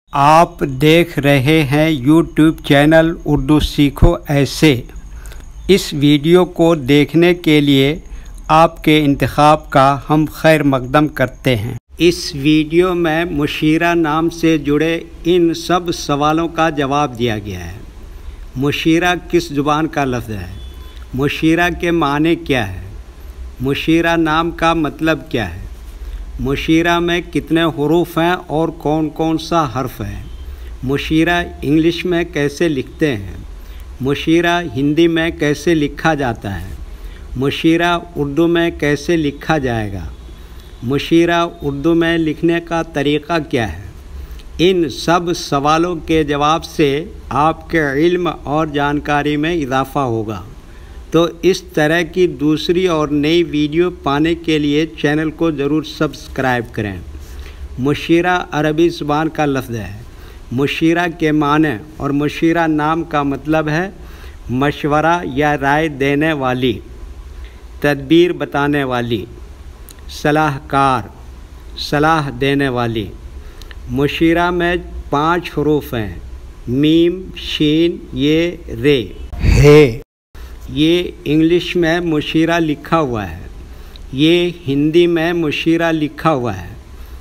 आप देख रहे हैं YouTube चैनल उर्दू सीखो ऐसे। इस वीडियो को देखने के लिए आपके इंतखाब का हम खैर मकदम करते हैं। इस वीडियो में मुशीरा नाम से जुड़े इन सब सवालों का जवाब दिया गया है। मुशीरा किस ज़ुबान का लफ्ज़ है? मुशीरा के माने क्या है? मुशीरा नाम का मतलब क्या है? मुशीरा में कितने हुरूफ हैं और कौन कौन सा हर्फ है? मुशीरा इंग्लिश में कैसे लिखते हैं? मुशीरा हिंदी में कैसे लिखा जाता है? मुशीरा उर्दू में कैसे लिखा जाएगा? मुशीरा उर्दू में लिखने का तरीक़ा क्या है? इन सब सवालों के जवाब से आपके इल्म और जानकारी में इजाफ़ा होगा। तो इस तरह की दूसरी और नई वीडियो पाने के लिए चैनल को ज़रूर सब्सक्राइब करें। मुशीरा अरबी ज़ुबान का लफ्ज़ है। मुशीरा के माने और मुशीरा नाम का मतलब है मशवरा या राय देने वाली, तदबीर बताने वाली, सलाहकार, सलाह देने वाली। मुशीरा में 5 हुरूफ हैं, मीम, शीन, ये, रे, हे। ये इंग्लिश में मुशीरा लिखा हुआ है, ये हिंदी में मुशीरा लिखा हुआ है।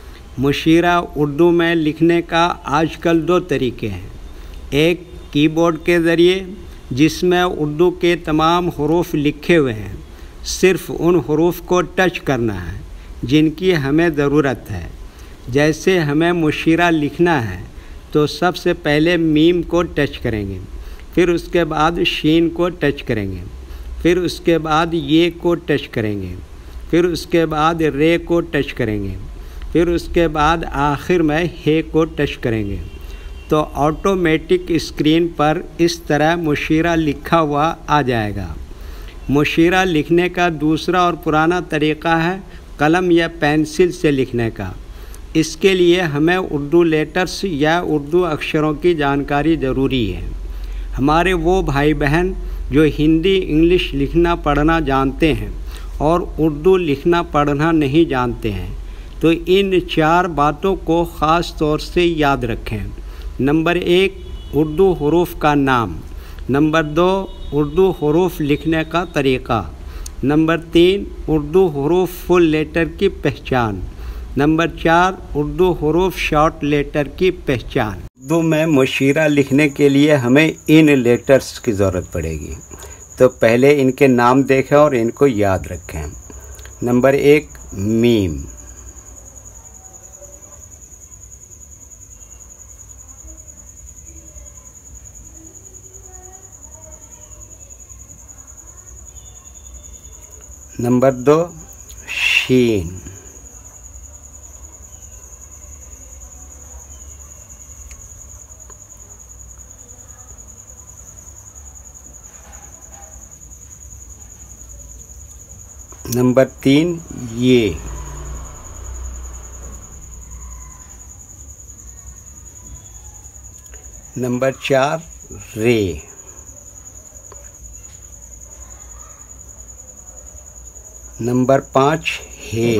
मुशीरा उर्दू में लिखने का आजकल 2 तरीके हैं। एक कीबोर्ड के ज़रिए, जिसमें उर्दू के तमाम हुरूफ लिखे हुए हैं, सिर्फ़ उन हुरूफ को टच करना है जिनकी हमें ज़रूरत है। जैसे हमें मुशीरा लिखना है तो सबसे पहले मीम को टच करेंगे, फिर उसके बाद शीन को टच करेंगे, फिर उसके बाद ये को टच करेंगे, फिर उसके बाद रे को टच करेंगे, फिर उसके बाद आखिर में हे को टच करेंगे। तो ऑटोमेटिक स्क्रीन पर इस तरह मुशीरा लिखा हुआ आ जाएगा। मुशीरा लिखने का दूसरा और पुराना तरीक़ा है कलम या पेंसिल से लिखने का। इसके लिए हमें उर्दू लेटर्स या उर्दू अक्षरों की जानकारी ज़रूरी है। हमारे वो भाई बहन जो हिंदी इंग्लिश लिखना पढ़ना जानते हैं और उर्दू लिखना पढ़ना नहीं जानते हैं, तो इन 4 बातों को ख़ास तौर से याद रखें। नंबर 1, उर्दू हुरूफ का नाम। नंबर 2, उर्दू हुरूफ लिखने का तरीक़ा। नंबर 3, उर्दू हुरूफ फुल लेटर की पहचान। नंबर 4, उर्दू हुरूफ शॉर्ट लेटर की पहचान। उर्दू में मुशीरा लिखने के लिए हमें इन लेटर्स की ज़रूरत पड़ेगी। तो पहले इनके नाम देखें और इनको याद रखें। नंबर 1, मीम। नंबर 2, शीन। नंबर 3, ये। नंबर 4, रे। नंबर 5, हे।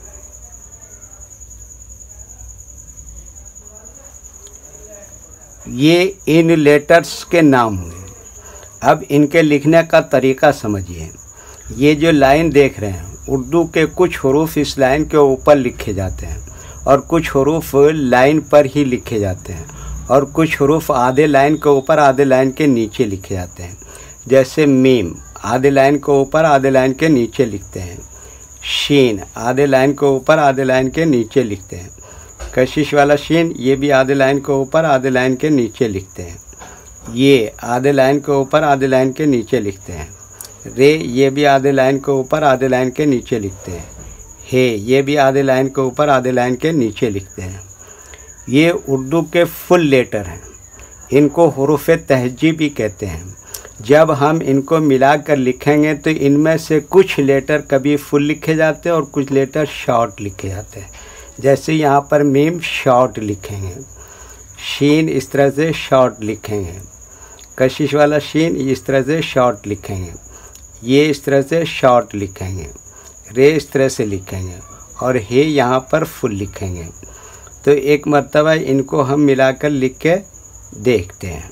ये इन लेटर्स के नाम हुए। अब इनके लिखने का तरीक़ा समझिए। ये जो लाइन देख रहे हैं, उर्दू के कुछ हुरूफ इस लाइन के ऊपर लिखे जाते हैं और कुछ हुरूफ लाइन पर ही लिखे जाते हैं और कुछ हुरूफ आधे लाइन के ऊपर आधे लाइन के नीचे लिखे जाते हैं। जैसे मीम आधे लाइन के ऊपर आधे लाइन के नीचे लिखते हैं। शीन आधे लाइन के ऊपर आधे लाइन के नीचे लिखते हैं। कशिश वाला शीन, ये भी आधे लाइन के ऊपर आधे लाइन के नीचे लिखते हैं। ये आधे लाइन के ऊपर आधे लाइन के नीचे लिखते हैं। रे, ये भी आधे लाइन के ऊपर आधे लाइन के नीचे लिखते हैं। हे, ये भी आधे लाइन के ऊपर आधे लाइन के नीचे लिखते हैं। ये उर्दू के फुल लेटर हैं। इनको हुरूफ तहजीब भी कहते हैं। जब हम इनको मिलाकर लिखेंगे तो इनमें से कुछ लेटर कभी फुल लिखे जाते हैं और कुछ लेटर शॉर्ट लिखे जाते हैं। जैसे यहाँ पर मीम शॉर्ट लिखेंगे, शीन इस तरह से शॉर्ट लिखेंगे, कशिश वाला शीन इस तरह से शॉर्ट लिखेंगे, ये इस तरह से शॉर्ट लिखेंगे, रे इस तरह से लिखेंगे और हे यहाँ पर फुल लिखेंगे। तो एक मर्तबा इनको हम मिलाकर लिख के देखते हैं।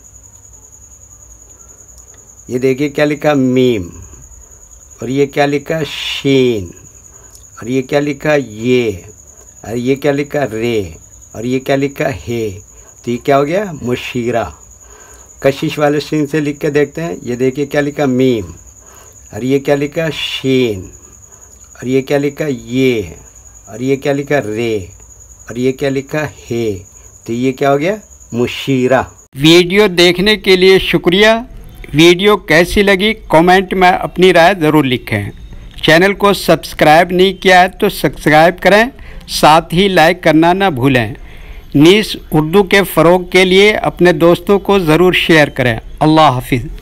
ये देखिए क्या लिखा, मीम, और ये क्या लिखा, शीन, और ये क्या लिखा, ये, और ये क्या लिखा, रे, और ये क्या लिखा, हे। तो ये क्या हो गया, मुशीरा। कशिश वाले शीन से लिख के देखते हैं। ये देखिए क्या लिखा, मीम, और ये क्या लिखा, शीन, और ये क्या लिखा, ये, और ये क्या लिखा, रे, और ये क्या लिखा, हे। तो ये क्या हो गया, मुशीरा। वीडियो देखने के लिए शुक्रिया। वीडियो कैसी लगी कमेंट में अपनी राय ज़रूर लिखें। चैनल को सब्सक्राइब नहीं किया है तो सब्सक्राइब करें, साथ ही लाइक करना ना भूलें। नीस उर्दू के फ़रोग़ के लिए अपने दोस्तों को ज़रूर शेयर करें। अल्लाह हाफिज़।